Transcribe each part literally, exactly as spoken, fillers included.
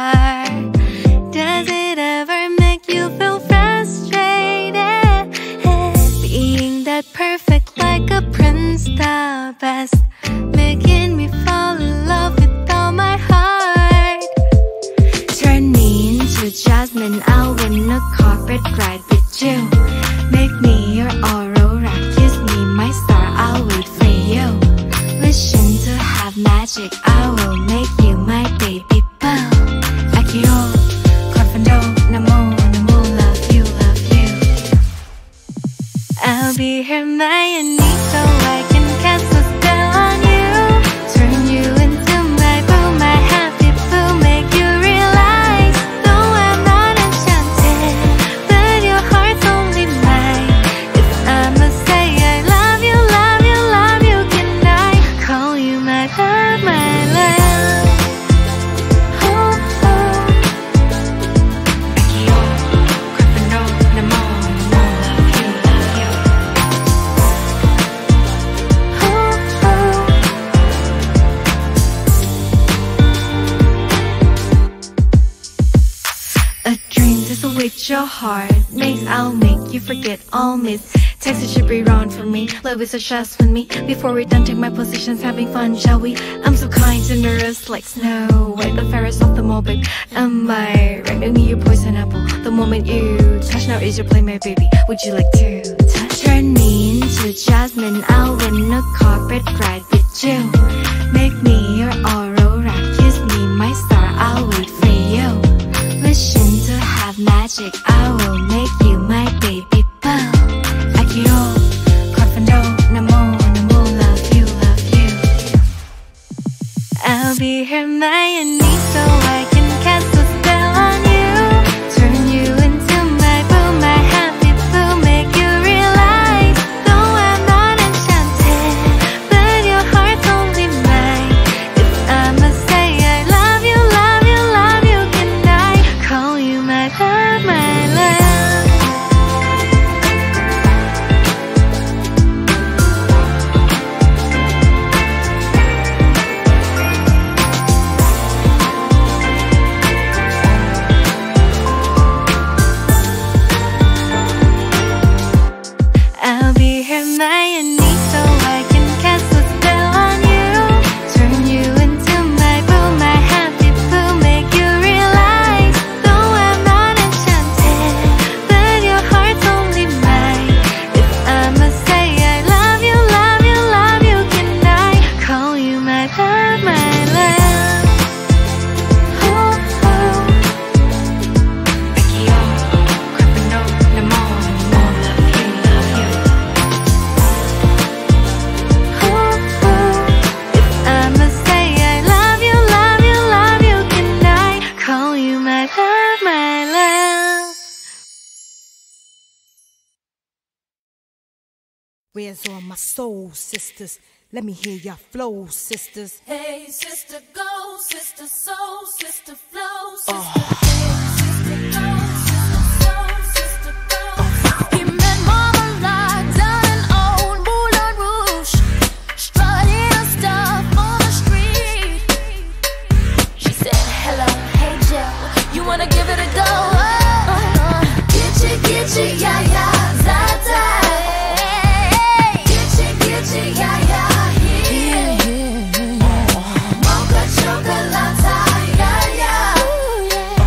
heart. Does it ever make you feel frustrated? Being that perfect like a prince, the best, making me fall in love with all my heart. Turn me into Jasmine, I'll win a carpet ride with you. Make me your Aurora, kiss me my star, I'll wait for you. Wishing to have magic, I will make you my baby boo. Accio, Confundo, Namo, Namo, love you, love you. I'll be Hermione so I can cast a spell on you. Turn you into my boo, my happy boo, make you realize though I'm not enchanted, but your heart's only mine. If I must say I love you, love you, love you, can I call you my love, my love? Oh, oh. Accio, Confundo, Namo, Namo, love you, love you. Oh, oh. A dream just awaits your heart. Maze, I'll make you forget all myths. Texas should be wrong for me. Love is a chest with me. Before we're done, take my positions, having fun, shall we? I'm so kind, generous, like snow white, the fairest of them all, babe. Am I right? Make me your poison apple. The moment you touch, now is your play, my baby. Would you like to touch? Turn me into Jasmine, I'll win a carpet ride with you. Make me your Aurora, kiss me my star, I'll wait for you. Wishing to have magic, I will make you my baby boo. Accio, Confundo, Namo, Namo, love you, love you. I'll be Hermione so I can cast a spell on you. Turn you into my boo, my happy boo, make you realize though I'm not enchanted, but your heart's only mine. If I must say I love you, love you, love you, can I call you my love, my love? I'll be Hermione so I can cast a spell on you. Turn you into my boo, my happy boo, make you realize though I'm not enchanted, but your heart's only mine. If I must say I love you, love you, love you, can I call you my love, my love? Oh, oh. Accio, Confundo, Namo, Namo, love you, love you. Oh, oh. If I must say I love you, love you, love you, can I call you my love, my love? Where's all my soul sisters? Let me hear your flow, sisters. Hey, sister, go, sister, soul, sister, flow, sister, hey, sister, go, sister, soul, sister, go. He met Marmalade down in old Moulin Rouge, strutting her stuff on the street. She said, hello, hey, Jill, you wanna give it a go? Uh, Gitchy, gitchy, yeah, yeah, za-za. Gitchy, gitchy, yeah, yeah, yeah. Mocha chocolate, yeah, yeah.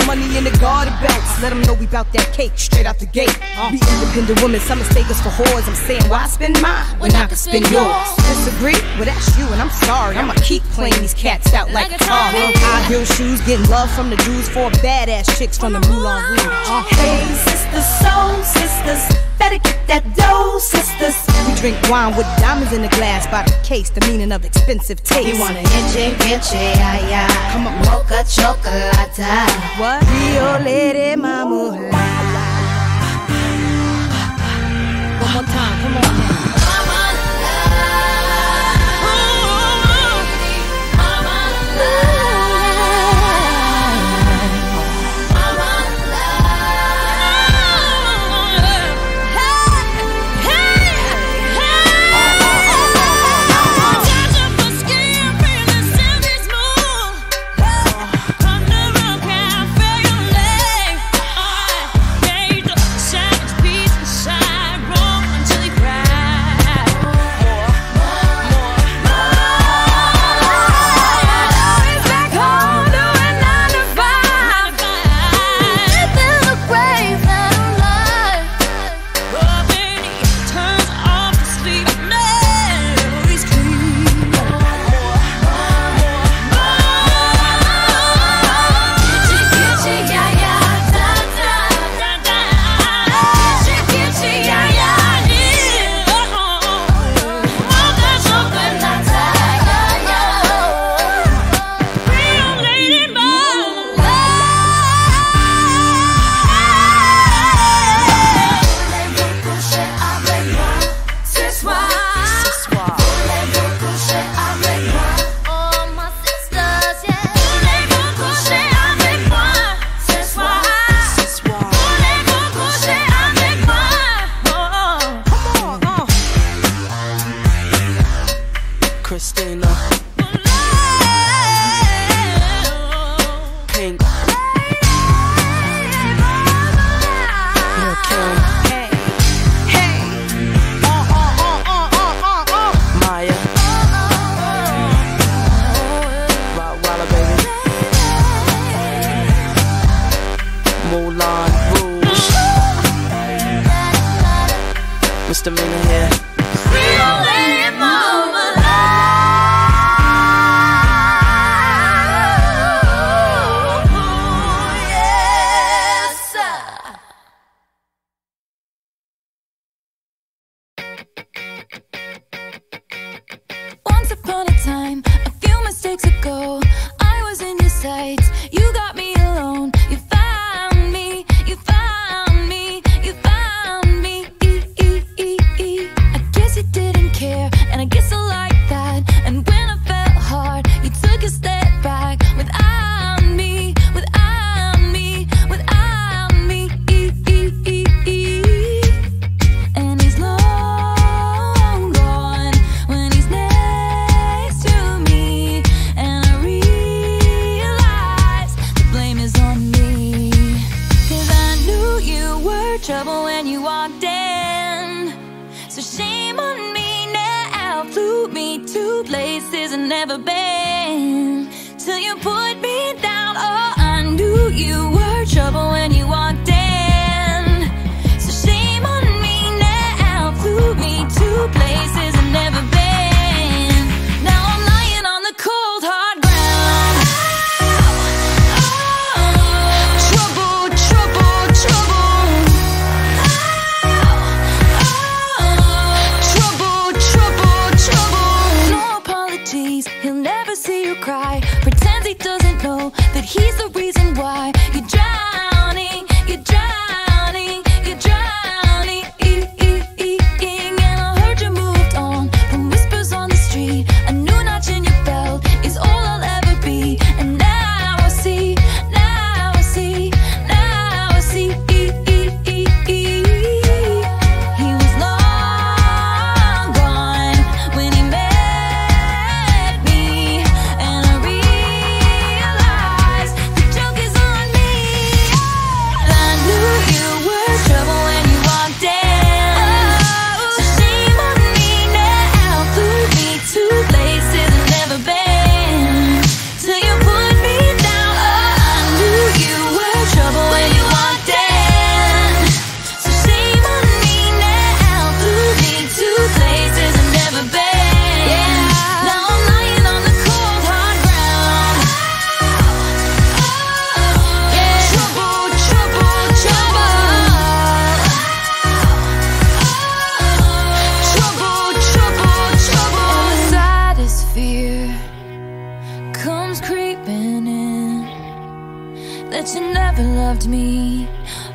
money in the garter belts. Let them know we bout that cake straight out the gate. Be independent women, some mistake us for whores. I'm saying, why spend mine when I can spend yours? Disagree? Well, that's you, and I'm sorry. I'ma keep playing these cats out like a car. High heel shoes, getting love from the dudes, for badass chicks from the Moulin Rouge. Uh. Hey, sisters, soul sisters, better get that dough, sisters. We drink wine with diamonds in the glass by the case, the meaning of expensive taste. You want an inche, inche, ay, ay. Come on. Mocha chocolate. What? Rio Lady Mama. One more time, come on.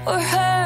or her.